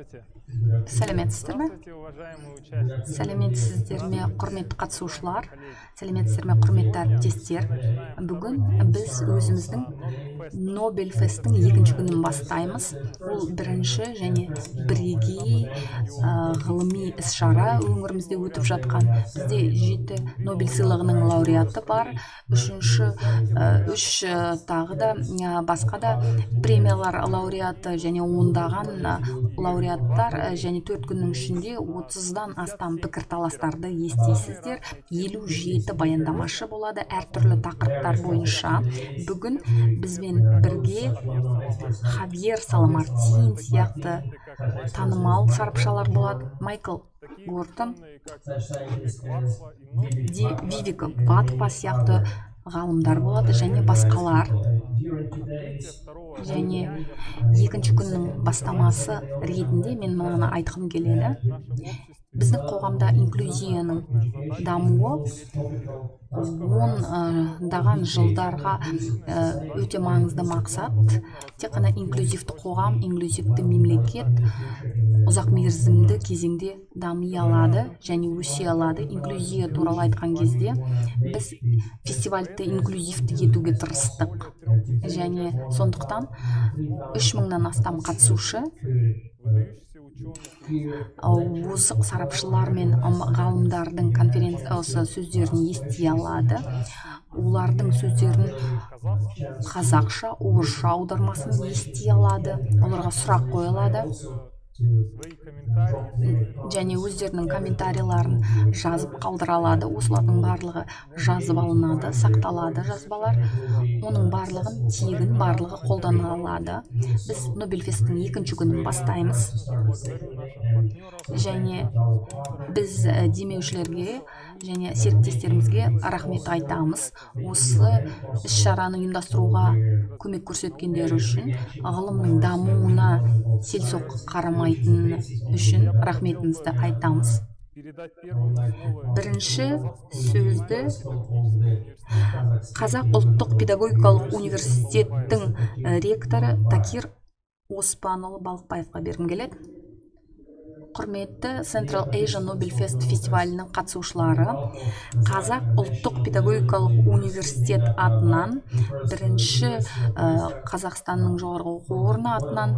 Сәлеметсіздер ме? Сәлеметсіздер ме, құрметті қатысушылар? Сәлеметсіздер ме, құрметті әріптестер? Бүгін біз өзіміздің Нобель фесттің екінші күнін бастаймыз. Ол бірінші және бірегей ғылыми іс-шара өңірімізде өтіп жатқан. Бізде 7 Нобель сыйлығының лауреаты бар. Үш тағы да басқа да премиялар лауреаты және ондаған лауреаттар және 4 күннің ішінде 30-дан астам пікірталастарды естисіздер. 57 баяндамашы болады әртүрлі тақырыптар бойынша. Бүгін бізбен бірге Хавьер Саламартин сияқты танымал сарапшылар болады. Майкл Гортон, Вивик Ватва сияқты ғалымдар болады және басқалар. Және екінші күннің бастамасы ретінде мен мынаны айтқым келеді. Біздің қоғамда инклюзияның дамуы ондаған жылдарға өте маңызды мақсат. Тек қана инклюзивті қоғам, инклюзивті мемлекет ұзақ мерзімді кезеңде дами алады және өсе алады. Инклюзия туралы айтқан кезде біз фестивальді инклюзивті етуге тырыстық. Және сондықтан 3000-нан астам қатысушы озық сарапшылар мен ғалымдардың конференция сөздерін ести алады. Олардың сөздерін қазақша, орысша аудармасын ести алады. Оларға сұрақ қойылады. Және өздерінің комментарийларын жазып қалдыра алады. Осылардың барлығы жазып алынады, сақталады жазбалар. Оның барлығын тегін, барлығы қолдана алады. Біз Нобель фесттің екінші күнін бастаймыз. Және біз демеушілерге және серіктестерімізге рахмет айтамыз. Осы іс-шараны ұйымдастыруға көмек көрсеткендері үшін, ғылымның дамуына селсоқ қарамайтын үшін рахметімізді айтамыз. Бірінші сөзді Қазақ ұлттық педагогикалық университеттің ректоры Такир Оспанұлы Балықбаевқа бергім келеді. Құрметті Central Asia Nobel Fest фестивалінің қатысушылары, Қазақ ұлттық педагогикалық университет атынан, бірінші Қазақстанның жоғарғы оқу орны атынан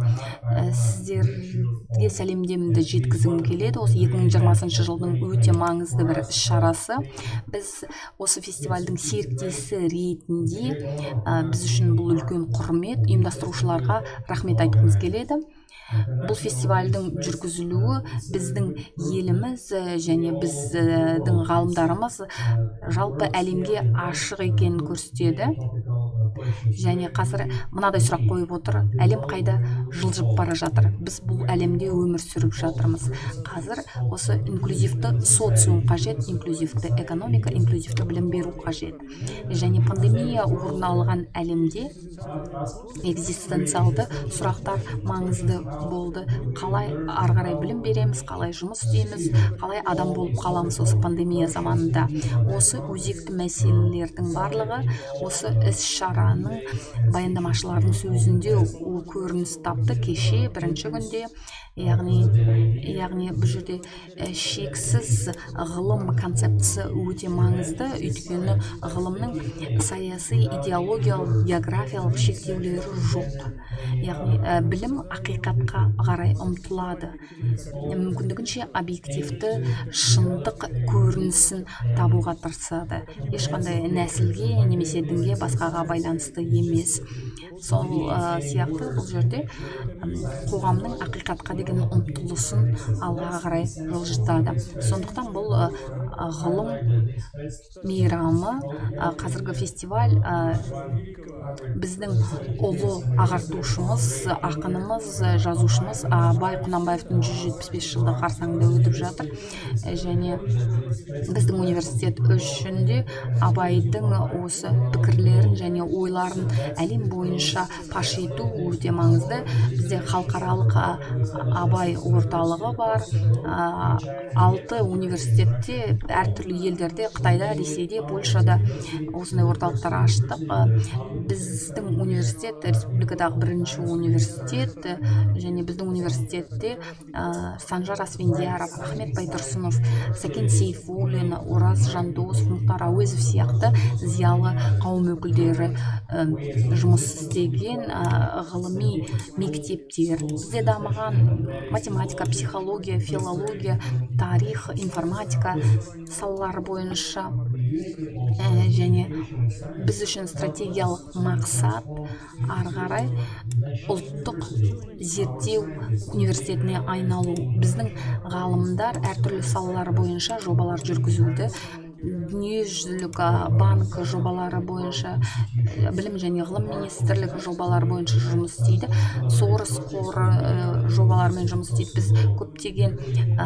сіздерге сәлемдемімді жеткізгім келеді. Осы 2020 жылдың өте маңызды бір іс-шарасы. Біз осы фестивальдің серіктесі ретінде біз үшін бұл үлкен құрмет, ұйымдастырушыларға рахмет айтқымыз келеді. Бұл фестивальдің жүргізілуі біздің еліміз және біздің ғалымдарымыз жалпы әлемге ашық екенін көрсетеді. Және қазір мынадай сұрақ қойып отыр: әлем қайда жылжып бара жатыр? Біз бұл әлемде өмір сүріп жатырмыз. Қазір осы инклюзивті социум қажет, инклюзивті экономика, инклюзивті білім беру қажет. Және пандемия орын алған әлемде экзистенциалды сұрақтар маңызды болды. Қалай ары қарай білім береміз, қалай жұмыс істейміз, қалай адам болып қаламыз осы пандемия заманында. Осы өзекті мәселелердің барлығы осы іс-шараның баяндамашылардың сөзінде көрініс тапты. Кеше бірінші күнде, яғни бұл жерде шексіз ғылым концептісі өте маңызды, өйткені ғылымның саяси, идеологиялық, географиялық шектеулері жоқ. Яғни білім ақиқатқа қарай ұмтылады. Мүмкіндігінше объективті шындық көрінісін табуға тырысады. Ешқандай нәсілге немесе дінге, басқаға байланысты емес. Сол сияқты бұл жерде қоғамның ақиқатқа деген ұмтылысын алға қарай жылжытады. Сондықтан бұл ғылым мейрамы, қазіргі фестиваль біздің ұлы ағартушымыз, ақынымыз, жазушымыз Абай Құнанбаевтың 175 жылдығы қарсаңында өтіп жатыр. Және біздің университет үшін де Абайдың осы пікірлерін және ойларын әлем бойынша паш ету өте маңызды. Бізде халықаралық Абай орталығы бар. 6 университетте, әртүрлі елдерде, Қытайда, Ресейде, Польшада осындай орталықтар аштық. Біздің университет республикадағы бірінші университет және біздің университетте Санжар Асфендияров, Ахмет Байтұрсынов, Сәкен Сейфуллин, Ораз Жандосов, Мұхтар Әуезов сияқты зиялы қауым өкілдері жұмыс істеген ғылыми мектептер. Бізде дамыған математика, психология, филология, тарих, информатика салалары бойынша және біз үшін стратегиялық мақсат ары қарай ұлттық зерттеу университетіне айналу. Біздің ғалымдар әртүрлі салалар бойынша жобалар жүргізуді, дүниежүзілік банк жобалары бойынша, білім және ғылым министрлігі жобалары бойынша жұмыс істейді, Сорос қоры жобаларымен жұмыс істейді. Біз көптеген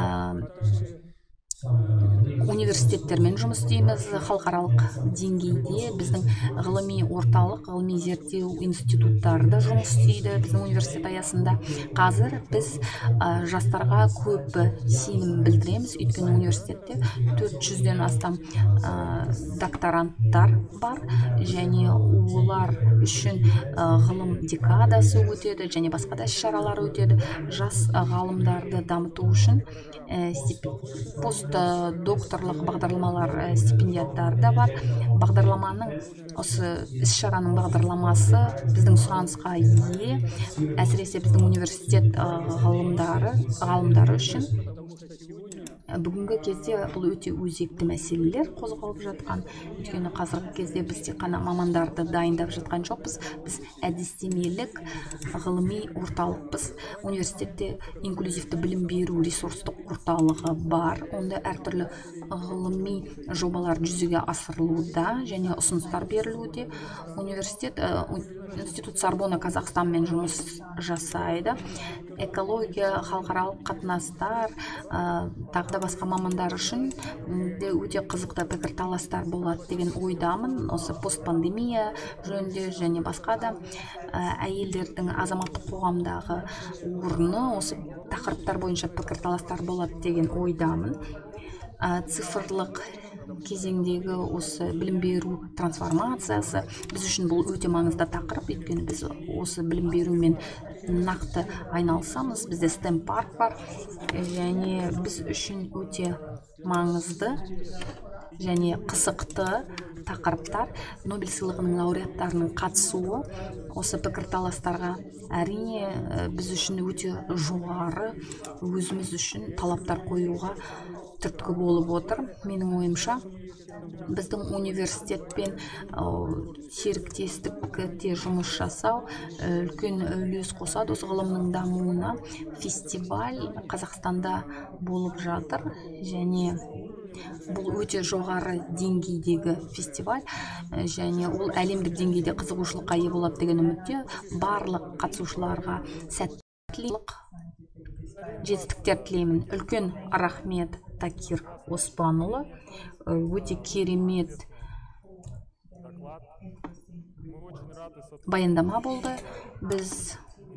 университеттермен жұмыс істейміз. Халықаралық деңгейде біздің ғылыми орталық, ғылыми зерттеу институттары да жұмыс істейді біздің университет аясында. Қазір біз жастарға көп сенім білдіреміз, өйткені университетте 400-ден астам докторанттар бар, және олар үшін ғылым декадасы өтеді, және басқа да іс-шаралар өтеді. Жас ғалымдарды дамыту үшін постдокторлық бағдарламалар, стипендиаттары да бар. Бағдарламаның, осы іс-шараның бағдарламасы біздің сұранысқа ие, әсіресе біздің университет ғалымдары үшін. Бүгінгі кезде бұл өте өзекті мәселелер қозғалып жатқан. Өйткені қазіргі кезде біз тек қана мамандарды дайындап жатқан жоқпыз. Біз әдістемелік ғылыми орталықпыз. Университетте инклюзивті білім беру ресурстық орталығы бар. Онда әртүрлі ғылыми жобалар жүзеге асырылуда және ұсыныстар берілуде. Университет Институт Сорбонна Қазақстанмен жұмыс жасайды. Экология, халықаралық қатынастар, тағы да басқа мамандар үшін де өте қызықты пікірталастар болады деген ойдамын. Осы постпандемия жөнінде және басқа да әйелдердің азаматтық қоғамдағы орны, осы тақырыптар бойынша пікірталастар болады деген ойдамын. Цифрлық кезеңдегі осы білім беру трансформациясы біз үшін бұл өте маңызды тақырып, өйткені біз осы білім берумен нақты айналысамыз. Бізде STEM парк бар, және біз үшін өте маңызды және қызықты тақырыптар. Нобель сыйлығының лауреаттарының қатысуы осы пікірталастарға әрине біз үшін өте жоғары, өзіміз үшін талаптар қоюға түрткі болып отыр. Менің ойымша, біздің университетпен серіктестікте жұмыс жасау үлкен үлес қосады осы ғылымның дамуына. Фестиваль Қазақстанда болып жатыр, және бұл өте жоғары деңгейдегі фестиваль, және ол әлемдік деңгейде қызығушылыққа ие болады деген үмітте. Барлық қатысушыларға сәттілік, жетістіктер тілеймін. Үлкен рахмет Такир Оспанұлы, өте керемет баяндама болды. Біз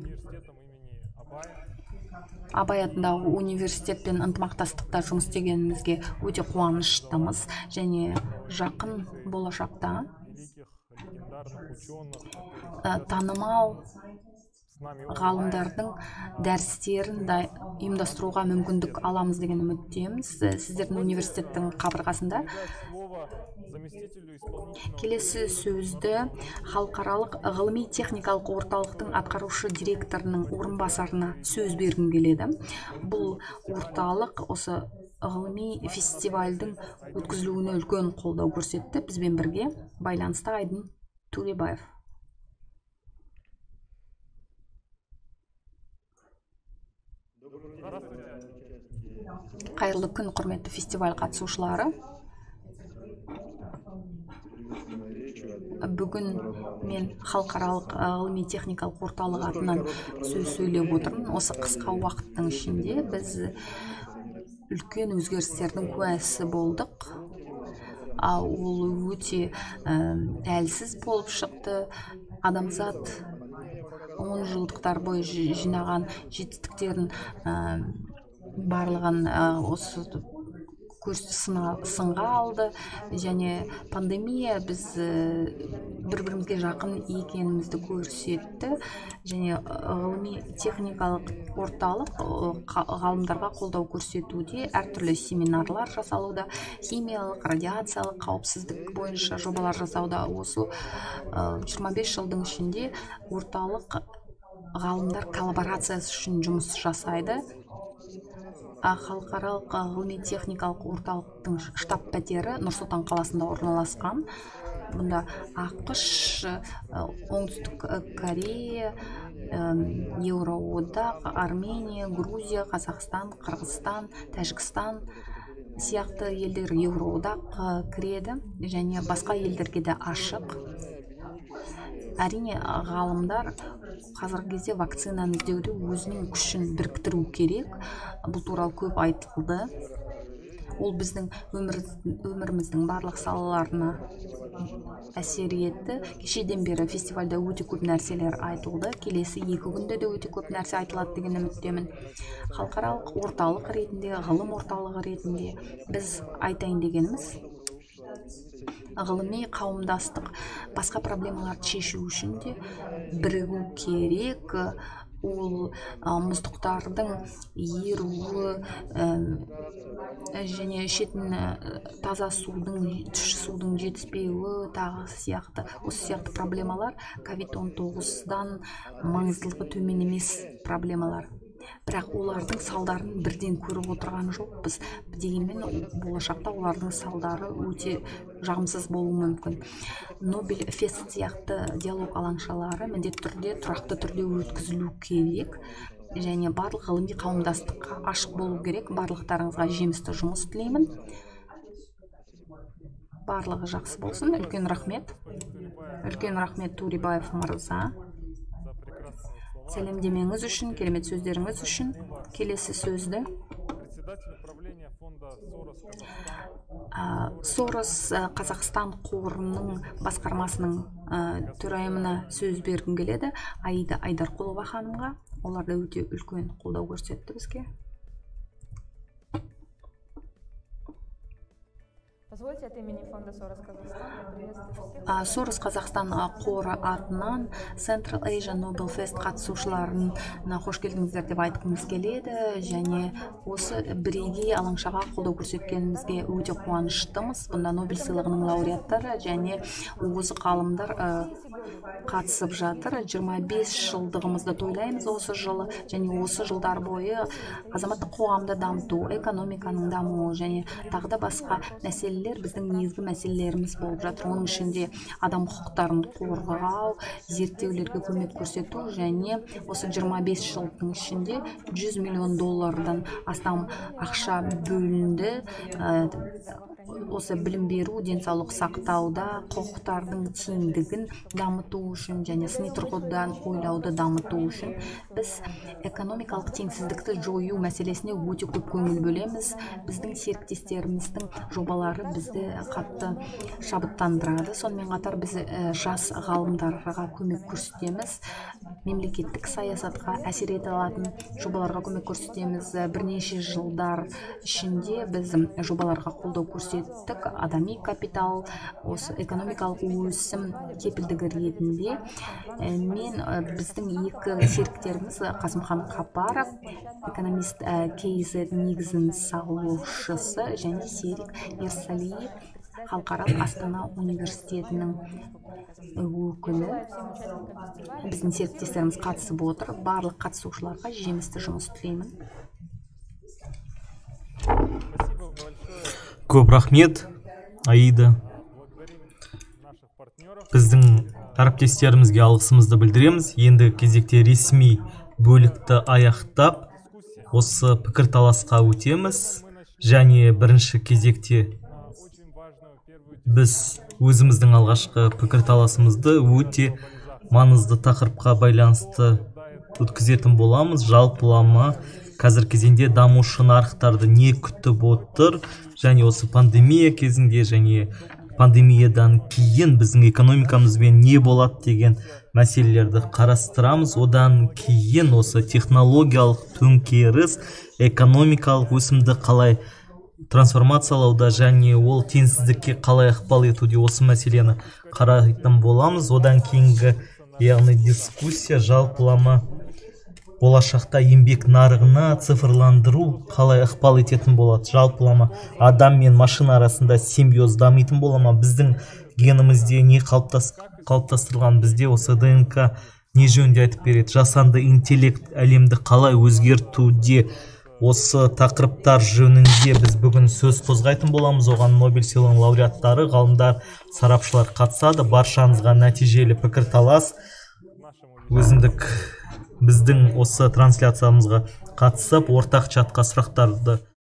Абай атындағы университетпен ынтымақтастықта жұмыс істегенімізге өте қуаныштымыз, және жақын болашақта танымал ғалымдардың дәрістерін ұйымдастыруға мүмкіндік аламыз деген үміттеміз. Сіздердің университеттің қабырғасында. Келесі сөзді халықаралық ғылыми техникалық орталықтың атқарушы директорының орынбасарына сөз бергім келеді. Бұл орталық осы ғылыми фестивальдің өткізілуіне үлкен қолдау көрсетті. Бізбен бірге байланыста Айдын Төлебаев. Қайырлы күн, құрметті фестиваль қатысушылары. Бүгін мен халықаралық ғылыми техникалық орталық атынан сөз сөйлеп отырмын. Осы қысқа уақыттың ішінде біз үлкен өзгерістердің куәсі болдық. Ол өте әлсіз болып шықты. Адамзат 10 жылдықтар бойы жинаған жетістіктерін барлығын осы сынға алды, және пандемия біз бір-бірімізге жақын екенімізді көрсетті, және ғылыми техникалық орталық ғалымдарға қолдау көрсетуде, әртүрлі семинарлар жасалуда, химиялық, радиациялық қауіпсіздік бойынша жобалар жасауда. Осы 25 жылдың ішінде орталық ғалымдар коллаборациясы үшін жұмыс жасайды. Халықаралық ғылыми техникалық орталықтың штаб пәтері Нұр-Сұлтан қаласында орналасқан. Бұнда ақш, оңтүстік Корея, Еуроодақ, Армения, Грузия, Қазақстан, Қырғызстан, Тәжікстан сияқты елдер Еуроодақ кіреді, және басқа елдерге де ашық. Әрине, ғалымдар қазіргі кезде вакцинаны іздеуде өзінің күшін біріктіру керек. Бұл туралы көп айтылды. Ол біздің өміріміздің барлық салаларына әсер етті. Кешеден бері фестивальда өте көп нәрселер айтылды. Келесі 2 күнде де өте көп нәрсе айтылады деген үміттемін. Халықаралық орталық ретінде, ғылым орталығы ретінде біз айтайын дегеніміз, ғылыми қауымдастық басқа проблемаларды шешу үшін де бірігу керек. Ол мұздықтардың еруі және ішетін таза судың, тұщы судың жетіспеуі тағы сияқты, осы сияқты проблемалар COVID-19-дан маңыздылығы төмен емес проблемалар. Бірақ олардың салдарын бірден көріп отырған жоқпыз. Дегенмен болашақта олардың салдары өте жағымсыз болуы мүмкін. Нобель фест сияқты диалог алаңшалары міндетті түрде, тұрақты түрде өткізілу керек, және барлық ғылыми қауымдастыққа ашық болу керек. Барлықтарыңызға жемісті жұмыс тілеймін. Барлығы жақсы болсын. Үлкен рахмет. Үлкен рахмет Турибаев мырза. Сәлемдемеңіз үшін, керемет сөздеріңіз үшін. Келесі сөзді Сорос Қазақстан қорының басқармасының төрайымына сөз бергім келеді. Аида Айдарқұлова ханымға. Олар да өте үлкен қолдау көрсетті бізге. Позвольте от имени фонда Сорос Казахстан приветствую всех. Сорос Қазақстан қоры атынан Central Asia Nobel Fest қатысушыларына қош келдіңіздер деп айтқымыз келеді, және осы бірегей алаңшаға қолдау көрсеткенімізге өте қуаныштымыз. Бұнда Нобель сыйлығының лауреаттары және озық ғалымдар қатысып жатыр. 25 жылдығымызды тойлаймыз осы жылы, және осы жылдар бойы азаматтық қоғамды дамыту, экономиканың дамуы және тағы да басқа мәселелер біздің негізгі мәселелеріміз болып жатыр. Оның ішінде адам құқықтарын қорғау, зерттеулерге көмек көрсету, және осы 25 жылдың ішінде $100 миллион астам ақша бөлінді. Осы білім беру, денсаулық сақтауда құқықтардың тиімдігін дамыту үшін және сыни тұрғыдан ойлауды дамыту үшін біз экономикалық теңсіздікті жою мәселесіне өте көп көңіл бөлеміз. Біздің серіктестеріміздің жобалары бізді қатты шабыттандырады. Сонымен қатар біз жас ғалымдарға көмек көрсетеміз. Мемлекеттік саясатқа әсер ете алатын жобаларға көмек көрсетеміз. Бірнеше жылдар ішінде біз жобаларға қолдау көрсеттік. Адами капитал, осы экономикалық өсім кепілдігі ретінде. Мен біздің екі серіктеріміз Қасымхан Қапаров, экономист KZ негізін салушысы, және Серік Ерсалиев, Халықаралық Астана университетінің өкілі. Біздің серіктестеріміз қатысып отыр. Барлық қатысушыларға жемісті жұмыс тілеймін. Көп рахмет, Аида. Біздің әріптестерімізге алғысымызды білдіреміз. Енді кезекте ресми бөлікті аяқтап, осы пікірталасқа өтеміз. Және бірінші кезекте біз өзіміздің алғашқы пікірталасымызды өте маңызды тақырыпқа байланысты өткізетін боламыз. Жалпылама қазір кезеңде дамушы нарықтарды не күтіп отыр, және осы пандемия кезінде және пандемиядан кейін біздің экономикамызбен не болады деген мәселелерді қарастырамыз. Одан кейін осы технологиялық төңкеріс экономикалық өсімді қалай трансформациялауда және ол теңсіздікке қалай ықпал етуде осы мәселені қарайтын боламыз. Одан кейінгі яғни дискуссия жалпылама болашақта еңбек нарығына цифрландыру қалай ықпал ететін болады. Жалпылама адам мен машина арасында симбиоз дамитын бола ма? Біздің генімізде не қалыптастырылған, бізде осы ДНК не жөнінде айтып береді? Жасанды интеллект әлемді қалай өзгертуде? Осы тақырыптар жөнінде біз бүгін сөз қозғайтын боламыз. Оған Нобель сыйлығының лауреаттары, ғалымдар, сарапшылар қатысады. Баршаңызға нәтижелі пікірталас, өзіндік біздің осы трансляциямызға қатысып, ортақ чатқа сұрақтарды